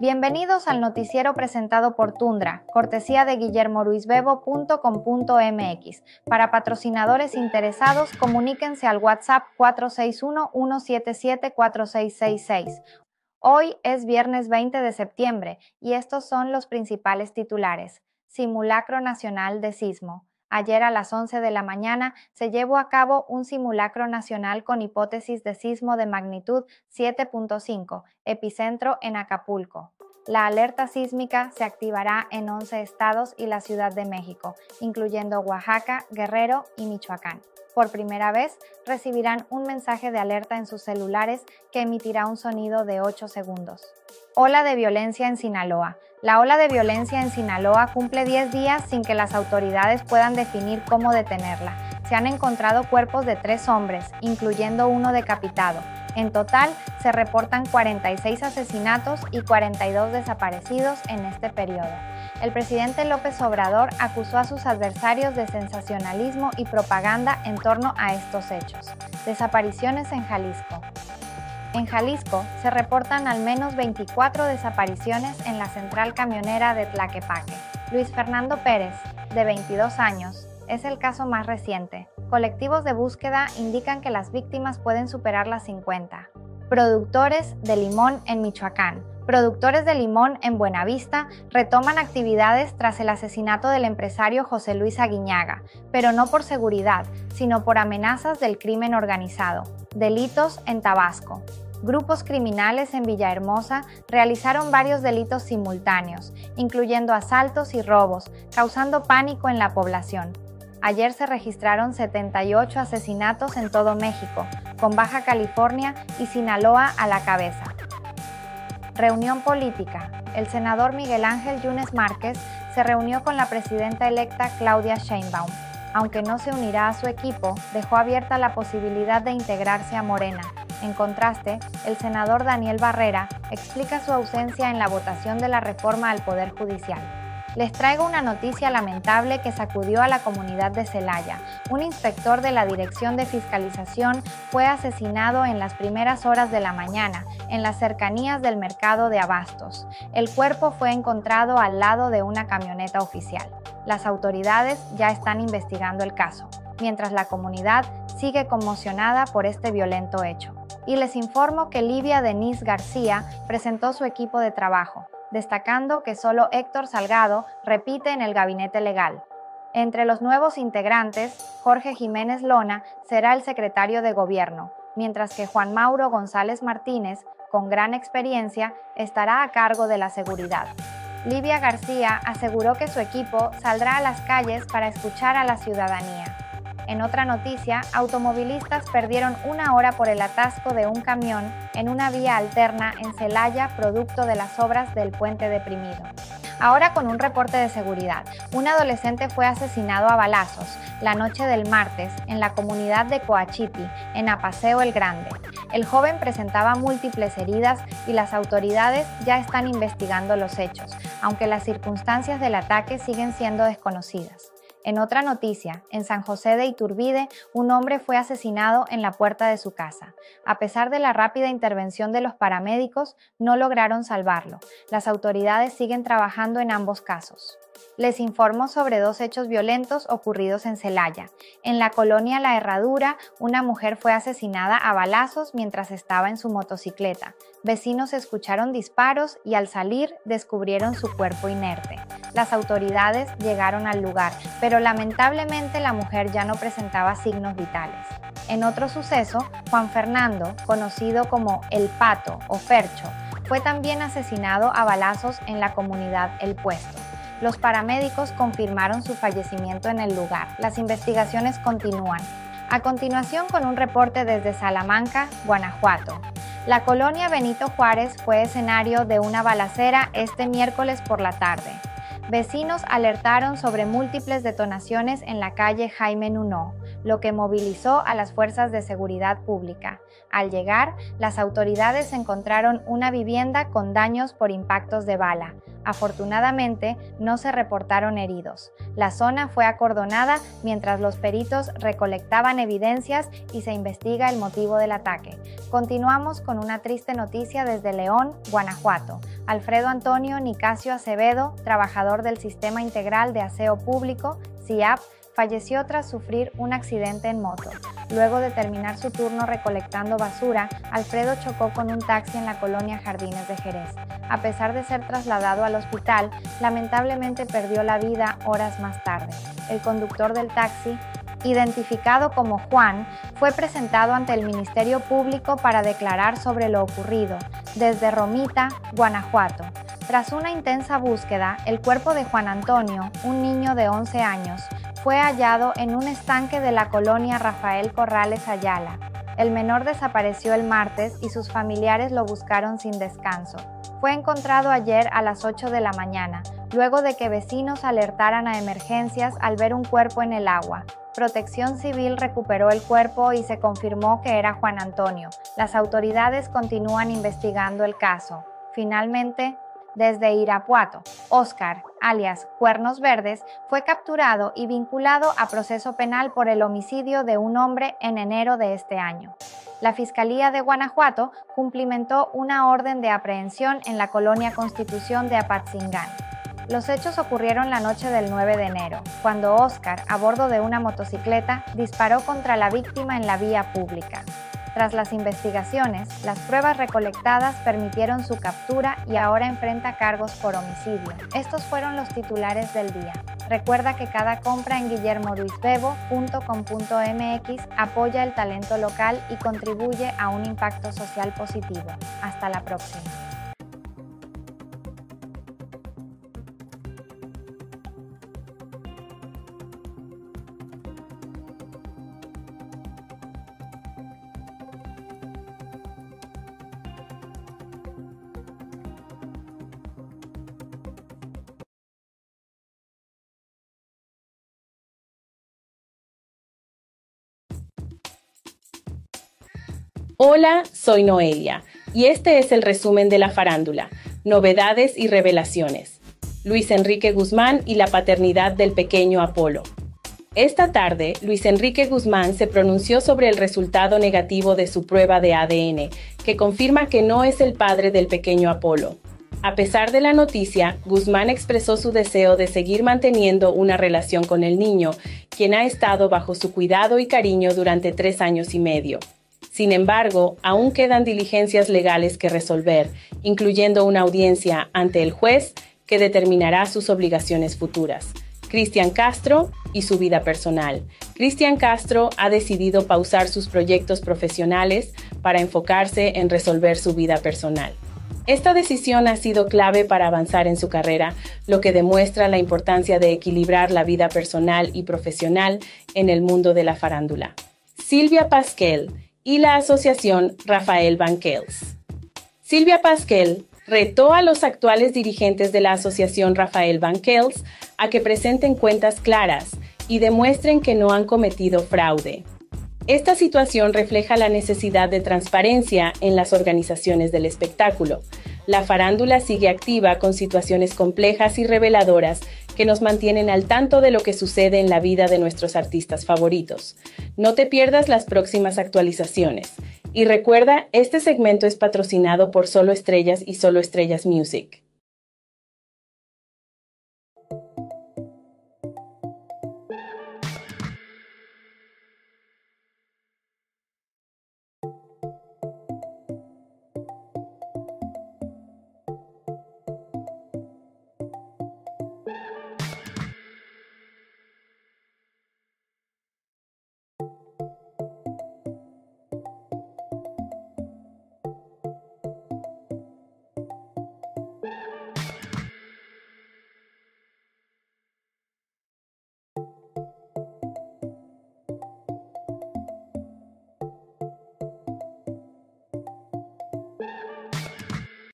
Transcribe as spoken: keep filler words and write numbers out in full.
Bienvenidos al noticiero presentado por Tundra, cortesía de guillermo ruiz bebo punto com punto mx. Para patrocinadores interesados, comuníquense al WhatsApp cuatro seis uno, uno siete siete, cuatro seis seis seis. Hoy es viernes veinte de septiembre y estos son los principales titulares. Simulacro Nacional de Sismo. Ayer a las once de la mañana se llevó a cabo un simulacro nacional con hipótesis de sismo de magnitud siete punto cinco, epicentro en Acapulco. La alerta sísmica se activará en once estados y la Ciudad de México, incluyendo Oaxaca, Guerrero y Michoacán. Por primera vez, recibirán un mensaje de alerta en sus celulares que emitirá un sonido de ocho segundos. Ola de violencia en Sinaloa. La ola de violencia en Sinaloa cumple diez días sin que las autoridades puedan definir cómo detenerla. Se han encontrado cuerpos de tres hombres, incluyendo uno decapitado. En total, se reportan cuarenta y seis asesinatos y cuarenta y dos desaparecidos en este periodo. El presidente López Obrador acusó a sus adversarios de sensacionalismo y propaganda en torno a estos hechos. Desapariciones en Jalisco. En Jalisco se reportan al menos veinticuatro desapariciones en la central camionera de Tlaquepaque. Luis Fernando Pérez, de veintidós años, es el caso más reciente. Colectivos de búsqueda indican que las víctimas pueden superar las cincuenta. Productores de limón en Michoacán. Productores de limón en Buenavista retoman actividades tras el asesinato del empresario José Luis Aguiñaga, pero no por seguridad, sino por amenazas del crimen organizado. Delitos en Tabasco. Grupos criminales en Villahermosa realizaron varios delitos simultáneos, incluyendo asaltos y robos, causando pánico en la población. Ayer se registraron setenta y ocho asesinatos en todo México, con Baja California y Sinaloa a la cabeza. Reunión política. El senador Miguel Ángel Yunes Márquez se reunió con la presidenta electa Claudia Sheinbaum. Aunque no se unirá a su equipo, dejó abierta la posibilidad de integrarse a Morena. En contraste, el senador Daniel Barrera explica su ausencia en la votación de la reforma al Poder Judicial. Les traigo una noticia lamentable que sacudió a la comunidad de Celaya. Un inspector de la Dirección de Fiscalización fue asesinado en las primeras horas de la mañana, en las cercanías del mercado de Abastos. El cuerpo fue encontrado al lado de una camioneta oficial. Las autoridades ya están investigando el caso, mientras la comunidad sigue conmocionada por este violento hecho. Y les informo que Livia Denise García presentó su equipo de trabajo, destacando que solo Héctor Salgado repite en el gabinete legal. Entre los nuevos integrantes, Jorge Jiménez Lona será el secretario de Gobierno, mientras que Juan Mauro González Martínez, con gran experiencia, estará a cargo de la seguridad. Livia García aseguró que su equipo saldrá a las calles para escuchar a la ciudadanía. En otra noticia, automovilistas perdieron una hora por el atasco de un camión en una vía alterna en Celaya, producto de las obras del puente deprimido. Ahora con un reporte de seguridad. Un adolescente fue asesinado a balazos la noche del martes en la comunidad de Coachipi, en Apaseo el Grande. El joven presentaba múltiples heridas y las autoridades ya están investigando los hechos, aunque las circunstancias del ataque siguen siendo desconocidas. En otra noticia, en San José de Iturbide, un hombre fue asesinado en la puerta de su casa. A pesar de la rápida intervención de los paramédicos, no lograron salvarlo. Las autoridades siguen trabajando en ambos casos. Les informo sobre dos hechos violentos ocurridos en Celaya. En la colonia La Herradura, una mujer fue asesinada a balazos mientras estaba en su motocicleta. Vecinos escucharon disparos y al salir descubrieron su cuerpo inerte. Las autoridades llegaron al lugar, pero lamentablemente la mujer ya no presentaba signos vitales. En otro suceso, Juan Fernando, conocido como El Pato o Fercho, fue también asesinado a balazos en la comunidad El Puesto. Los paramédicos confirmaron su fallecimiento en el lugar. Las investigaciones continúan. A continuación, con un reporte desde Salamanca, Guanajuato. La colonia Benito Juárez fue escenario de una balacera este miércoles por la tarde. Vecinos alertaron sobre múltiples detonaciones en la calle Jaime Nuno. lo que movilizó a las fuerzas de seguridad pública. Al llegar, las autoridades encontraron una vivienda con daños por impactos de bala. Afortunadamente, no se reportaron heridos. La zona fue acordonada mientras los peritos recolectaban evidencias y se investiga el motivo del ataque. Continuamos con una triste noticia desde León, Guanajuato. Alfredo Antonio Nicasio Acevedo, trabajador del Sistema Integral de Aseo Público, S I A P, falleció tras sufrir un accidente en moto. Luego de terminar su turno recolectando basura, Alfredo chocó con un taxi en la colonia Jardines de Jerez. A pesar de ser trasladado al hospital, lamentablemente perdió la vida horas más tarde. El conductor del taxi, identificado como Juan, fue presentado ante el Ministerio Público para declarar sobre lo ocurrido, desde Romita, Guanajuato. Tras una intensa búsqueda, el cuerpo de Juan Antonio, un niño de once años, fue hallado en un estanque de la colonia Rafael Corrales Ayala. El menor desapareció el martes y sus familiares lo buscaron sin descanso. Fue encontrado ayer a las ocho de la mañana, luego de que vecinos alertaran a emergencias al ver un cuerpo en el agua. Protección Civil recuperó el cuerpo y se confirmó que era Juan Antonio. Las autoridades continúan investigando el caso. Finalmente, desde Irapuato, Óscar, alias Cuernos Verdes, fue capturado y vinculado a proceso penal por el homicidio de un hombre en enero de este año. La Fiscalía de Guanajuato cumplimentó una orden de aprehensión en la colonia Constitución de Apatzingán. Los hechos ocurrieron la noche del nueve de enero, cuando Óscar, a bordo de una motocicleta, disparó contra la víctima en la vía pública. Tras las investigaciones, las pruebas recolectadas permitieron su captura y ahora enfrenta cargos por homicidio. Estos fueron los titulares del día. Recuerda que cada compra en guillermo ruiz bebo punto com punto m x apoya el talento local y contribuye a un impacto social positivo. Hasta la próxima. Hola, soy Noelia y este es el resumen de la farándula, novedades y revelaciones. Luis Enrique Guzmán y la paternidad del pequeño Apolo. Esta tarde, Luis Enrique Guzmán se pronunció sobre el resultado negativo de su prueba de A D N, que confirma que no es el padre del pequeño Apolo. A pesar de la noticia, Guzmán expresó su deseo de seguir manteniendo una relación con el niño, quien ha estado bajo su cuidado y cariño durante tres años y medio. Sin embargo, aún quedan diligencias legales que resolver, incluyendo una audiencia ante el juez que determinará sus obligaciones futuras. Cristian Castro y su vida personal. Cristian Castro ha decidido pausar sus proyectos profesionales para enfocarse en resolver su vida personal. Esta decisión ha sido clave para avanzar en su carrera, lo que demuestra la importancia de equilibrar la vida personal y profesional en el mundo de la farándula. Silvia Pasquel y la asociación Rafael Banquels. Silvia Pasquel retó a los actuales dirigentes de la asociación Rafael Banquels a que presenten cuentas claras y demuestren que no han cometido fraude. Esta situación refleja la necesidad de transparencia en las organizaciones del espectáculo. La farándula sigue activa con situaciones complejas y reveladoras que nos mantienen al tanto de lo que sucede en la vida de nuestros artistas favoritos. No te pierdas las próximas actualizaciones. Y recuerda, este segmento es patrocinado por Solo Estrellas y Solo Estrellas Music.